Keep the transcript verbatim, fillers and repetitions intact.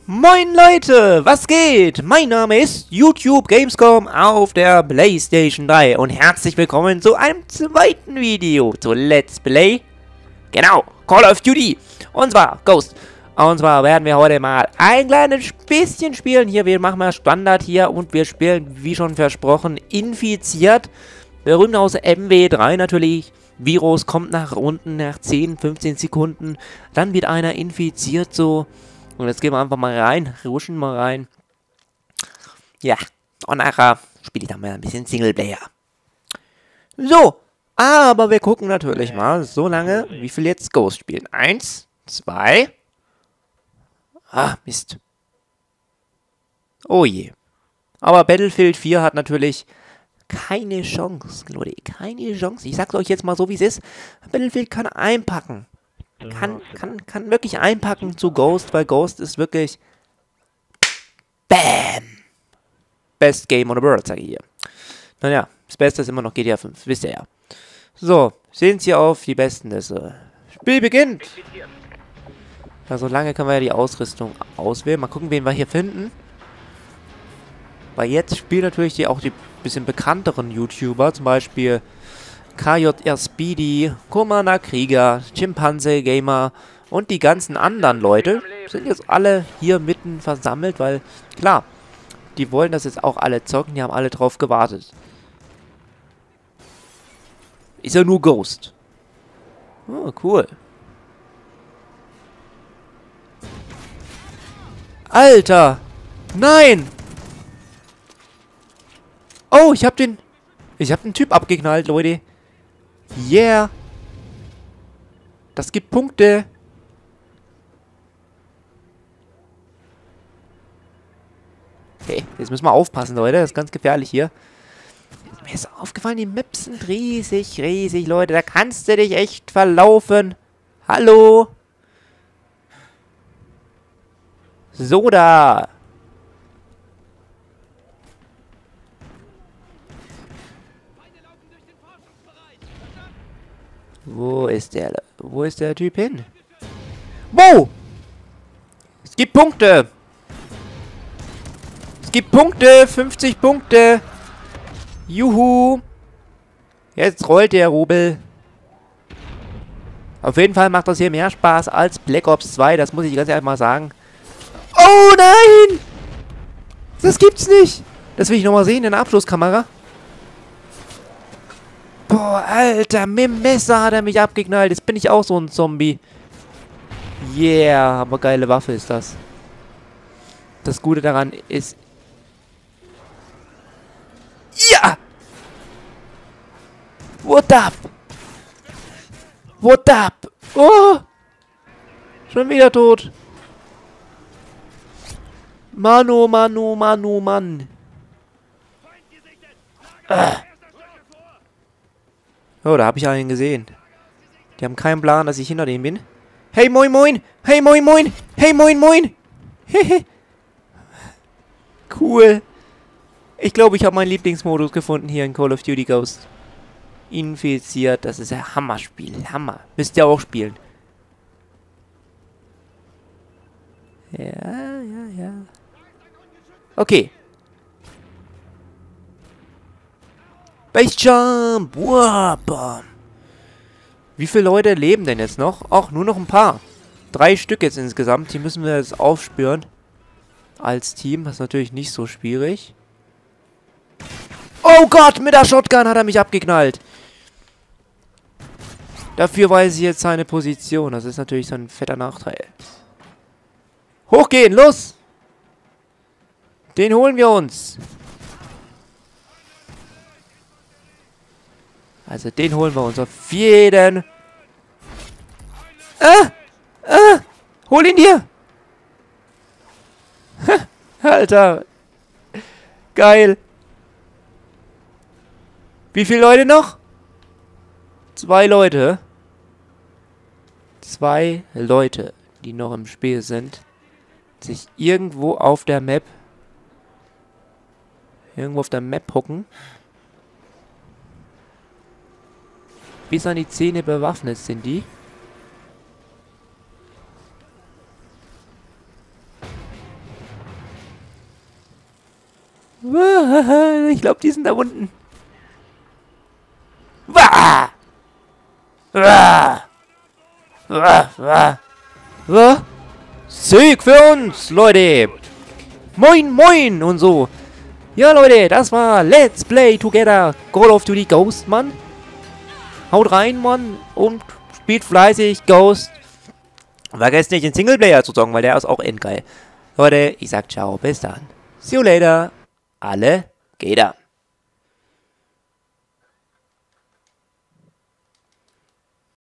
Moin Leute, was geht? Mein Name ist YouTube Gamescom auf der PlayStation drei und herzlich willkommen zu einem zweiten Video zu Let's Play. Genau, Call of Duty. Und zwar Ghost. Und zwar werden wir heute mal ein kleines bisschen spielen. Hier, wir machen mal Standard hier und wir spielen, wie schon versprochen, Infiziert. Berühmt aus M W drei natürlich. Virus kommt nach unten nach zehn, fünfzehn Sekunden. Dann wird einer infiziert so. Und jetzt gehen wir einfach mal rein, ruschen mal rein. Ja, und nachher spiele ich dann mal ein bisschen Singleplayer. So, aber wir gucken natürlich mal so lange, wie viel jetzt Ghost spielen. Eins, zwei. Ah, Mist. Oh je. Aber Battlefield vier hat natürlich keine Chance, Leute. Keine Chance. Ich sag's euch jetzt mal so, wie es ist. Battlefield kann einpacken. Kann, kann, kann wirklich einpacken zu Ghost, weil Ghost ist wirklich BAM! Best Game on the World, sage ich hier. Naja, das Beste ist immer noch G T A fünf, wisst ihr ja. So, sehen Sie auf die besten Liste. Spiel beginnt! Ja, so lange können wir ja die Ausrüstung auswählen. Mal gucken, wen wir hier finden. Weil jetzt spielen natürlich die, auch die bisschen bekannteren YouTuber, zum Beispiel K J R Speedy, Commander Krieger, Chimpanse Gamer und die ganzen anderen Leute sind jetzt alle hier mitten versammelt, weil, klar, die wollen das jetzt auch alle zocken, die haben alle drauf gewartet. Ist ja nur Ghost. Oh, cool. Alter! Nein! Oh, ich hab den... Ich hab den Typ abgeknallt, Leute. Yeah! Das gibt Punkte. Okay, jetzt müssen wir aufpassen, Leute. Das ist ganz gefährlich hier. Mir ist aufgefallen, die Maps sind riesig, riesig, Leute. Da kannst du dich echt verlaufen. Hallo? So da. Wo ist der? Wo ist der Typ hin? Wo? Es gibt Punkte. Es gibt Punkte. fünfzig Punkte. Juhu. Jetzt rollt der Rubel. Auf jeden Fall macht das hier mehr Spaß als Black Ops zwei. Das muss ich ganz ehrlich mal sagen. Oh nein! Das gibt's nicht. Das will ich nochmal sehen in der Abschlusskamera. Boah, Alter, mit dem Messer hat er mich abgeknallt. Jetzt bin ich auch so ein Zombie. Yeah, aber geile Waffe ist das. Das Gute daran ist... Ja! What up? What up? Oh! Schon wieder tot. Manu, Manu, Manu, Mann. Ah. Oh, da habe ich einen gesehen. Die haben keinen Plan, dass ich hinter denen bin. Hey, moin, moin! Hey, moin, moin! Hey, moin, moin! Hehe. Cool. Ich glaube, ich habe meinen Lieblingsmodus gefunden hier in Call of Duty Ghost. Infiziert. Das ist ein Hammerspiel. Hammer. Müsst ihr auch spielen. Ja, ja, ja. Okay. Base Jump! Wow, bam. Wie viele Leute leben denn jetzt noch? Ach, nur noch ein paar. Drei Stück jetzt insgesamt. Die müssen wir jetzt aufspüren. Als Team. Das ist natürlich nicht so schwierig. Oh Gott, mit der Shotgun hat er mich abgeknallt. Dafür weiß ich jetzt seine Position. Das ist natürlich so ein fetter Nachteil. Hochgehen, los! Den holen wir uns. Also den holen wir uns auf jeden. Ah! Ah! Hol ihn dir! Alter! Geil! Wie viele Leute noch? Zwei Leute. Zwei Leute, die noch im Spiel sind. Sich irgendwo auf der Map. Irgendwo auf der Map hocken. Bis an die Zähne bewaffnet sind die. Ich glaube, die sind da unten. Wah! Wah! Wah! Wah! Wah! Sieg für uns, Leute! Moin, moin und so. Ja, Leute, das war Let's Play Together Call of Duty Ghost, Mann. Haut rein, Mann, und spielt fleißig Ghost. Vergesst nicht, den Singleplayer zu zocken, weil der ist auch endgeil. Leute, ich sag ciao, bis dann. See you later. Alle, geht da.